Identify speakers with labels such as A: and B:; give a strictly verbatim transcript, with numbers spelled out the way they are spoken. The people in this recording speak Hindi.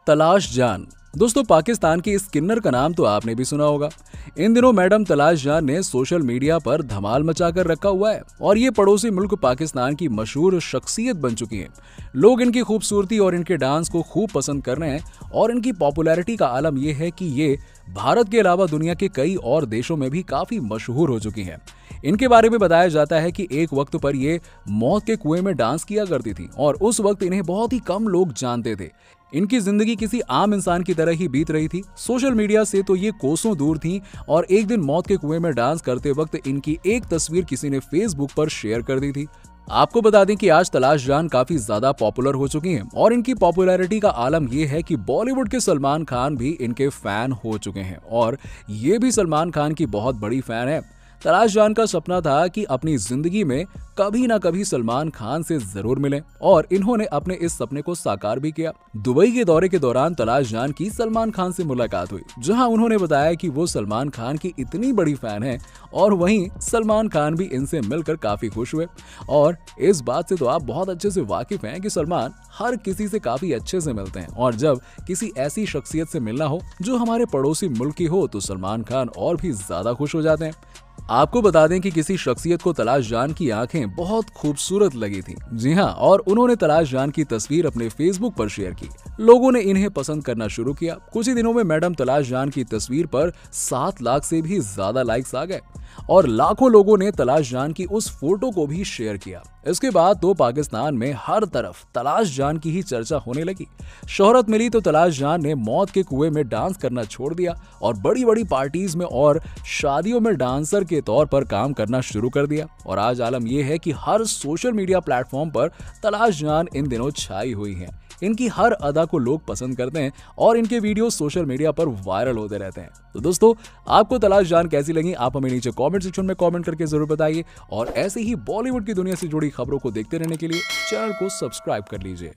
A: तलाश जान। दोस्तों, पाकिस्तान की इस किन्नर का नाम तो आपने भी सुना होगा। इन दिनों मैडम तलाश जान ने सोशल मीडिया पर धमाल मचाकर रखा हुआ है और ये पड़ोसी मुल्क पाकिस्तान की मशहूर शख्सियत बन चुकी हैं। लोग इनकी खूबसूरती और इनके डांस को खूब पसंद कर रहे हैं और इनकी पॉपुलैरिटी का आलम यह है कि ये भारत के अलावा दुनिया के कई और देशों में भी काफी मशहूर हो चुकी हैं। इनके बारे में बताया जाता है कि एक वक्त पर ये मौत के कुएं में डांस किया करती थी और उस वक्त इन्हें बहुत ही कम लोग जानते थे। इनकी जिंदगी किसी आम इंसान की तरह ही बीत रही थी। सोशल मीडिया से तो ये कोसों दूर थी और एक दिन मौत के कुएं में डांस करते वक्त इनकी एक तस्वीर किसी ने फेसबुक पर शेयर कर दी थी। आपको बता दें कि आज तलाश जान काफी ज्यादा पॉपुलर हो चुकी हैं और इनकी पॉपुलैरिटी का आलम यह है कि बॉलीवुड के सलमान खान भी इनके फैन हो चुके हैं और ये भी सलमान खान की बहुत बड़ी फैन है। तलाश जान का सपना था कि अपनी जिंदगी में कभी ना कभी सलमान खान से जरूर मिलें और इन्होंने अपने इस सपने को साकार भी किया। दुबई के दौरे के दौरान तलाश जान की सलमान खान से मुलाकात हुई, जहां उन्होंने बताया कि वो सलमान खान की इतनी बड़ी फैन है और वहीं सलमान खान भी इनसे मिलकर काफी खुश हुए। और इस बात से तो आप बहुत अच्छे से वाकिफ हैं कि सलमान हर किसी से काफी अच्छे से मिलते हैं और जब किसी ऐसी शख्सियत से मिलना हो जो हमारे पड़ोसी मुल्क की हो तो सलमान खान और भी ज्यादा खुश हो जाते हैं। आपको बता दें कि किसी शख्सियत को तलाश जान की आंखें बहुत खूबसूरत लगी थी। जी हाँ, और उन्होंने तलाश जान की तस्वीर अपने फेसबुक पर शेयर की। लोगों ने इन्हें पसंद करना शुरू किया। कुछ ही दिनों में मैडम तलाश जान की तस्वीर पर सात लाख से भी ज्यादा लाइक्स आ गए और लाखों लोगों ने तलाश जान की उस फोटो को भी शेयर किया। इसके बाद तो पाकिस्तान में हर तरफ तलाश जान की ही चर्चा होने लगी। शोहरत मिली तो तलाश जान ने मौत के कुएं में डांस करना छोड़ दिया और बड़ी बड़ी पार्टीज में और शादियों में डांसर के तौर पर काम करना शुरू कर दिया। और आज आलम यह है कि हर सोशल मीडिया प्लेटफॉर्म पर तलाश जान इन दिनों छाई हुई है। इनकी हर अदा को लोग पसंद करते हैं और इनके वीडियो सोशल मीडिया पर वायरल होते रहते हैं। तो दोस्तों, आपको तलाश जान कैसी लगी आप हमें नीचे कमेंट सेक्शन में कमेंट करके जरूर बताइए और ऐसे ही बॉलीवुड की दुनिया से जुड़ी खबरों को देखते रहने के लिए चैनल को सब्सक्राइब कर लीजिए।